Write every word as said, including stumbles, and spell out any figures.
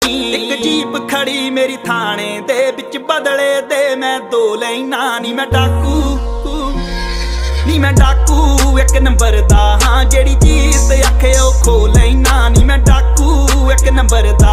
एक जीप खड़ी मेरी थाने दे बिच बदले दे मैं दो लैना नी मैं डाकू नी मैं डाकू एक नंबर दा हाँ जेड़ी चीज आखे ओ खो लैना नी मैं डाकू एक नंबर दा।